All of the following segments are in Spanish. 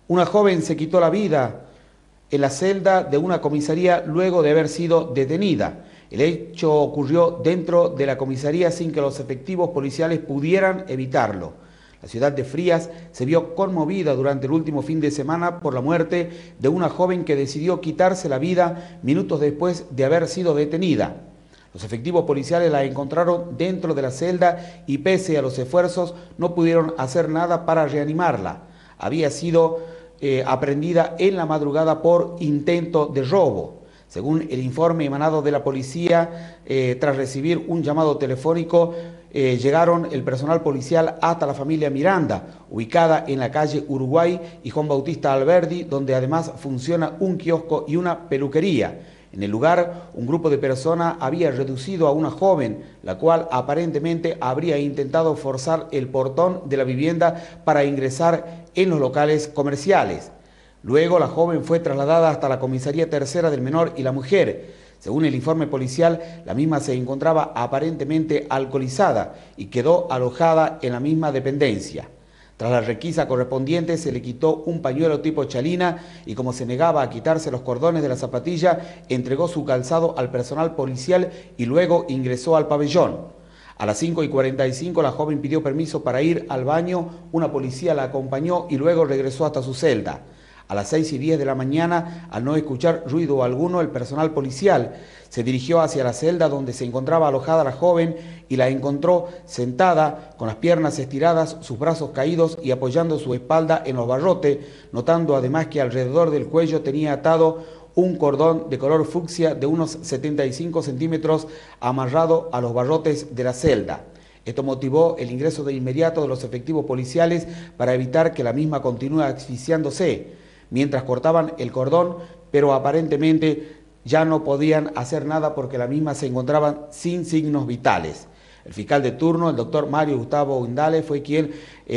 Una joven se quitó la vida en la celda de una comisaría luego de haber sido detenida. El hecho ocurrió dentro de la comisaría sin que los efectivos policiales pudieran evitarlo. La ciudad de Frías se vio conmovida durante el último fin de semana por la muerte de una joven que decidió quitarse la vida minutos después de haber sido detenida. Los efectivos policiales la encontraron dentro de la celda y pese a los esfuerzos no pudieron hacer nada para reanimarla. Había sido aprehendida en la madrugada por intento de robo. Según el informe emanado de la policía, tras recibir un llamado telefónico, llegaron el personal policial hasta la familia Miranda, ubicada en la calle Uruguay y Juan Bautista Alberdi, donde además funciona un kiosco y una peluquería. En el lugar, un grupo de personas había reducido a una joven, la cual aparentemente habría intentado forzar el portón de la vivienda para ingresar en los locales comerciales. Luego, la joven fue trasladada hasta la comisaría tercera del menor y la mujer. Según el informe policial, la misma se encontraba aparentemente alcoholizada y quedó alojada en la misma dependencia. Tras la requisa correspondiente se le quitó un pañuelo tipo chalina y como se negaba a quitarse los cordones de la zapatilla, entregó su calzado al personal policial y luego ingresó al pabellón. A las 5:45 la joven pidió permiso para ir al baño, una policía la acompañó y luego regresó hasta su celda. A las 6:10 de la mañana, al no escuchar ruido alguno, el personal policial se dirigió hacia la celda donde se encontraba alojada la joven y la encontró sentada, con las piernas estiradas, sus brazos caídos y apoyando su espalda en los barrotes, notando además que alrededor del cuello tenía atado un cordón de color fucsia de unos 75 centímetros amarrado a los barrotes de la celda. Esto motivó el ingreso de inmediato de los efectivos policiales para evitar que la misma continúe asfixiándose, mientras cortaban el cordón, pero aparentemente ya no podían hacer nada porque la misma se encontraban sin signos vitales. El fiscal de turno, el doctor Mario Gustavo Indale, fue quien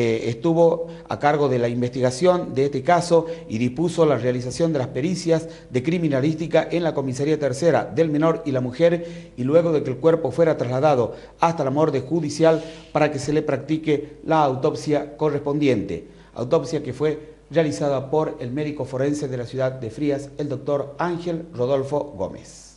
estuvo a cargo de la investigación de este caso y dispuso la realización de las pericias de criminalística en la comisaría tercera del menor y la mujer, y luego de que el cuerpo fuera trasladado hasta la morgue judicial para que se le practique la autopsia correspondiente. Autopsia que fue realizada por el médico forense de la ciudad de Frías, el doctor Ángel Rodolfo Gómez.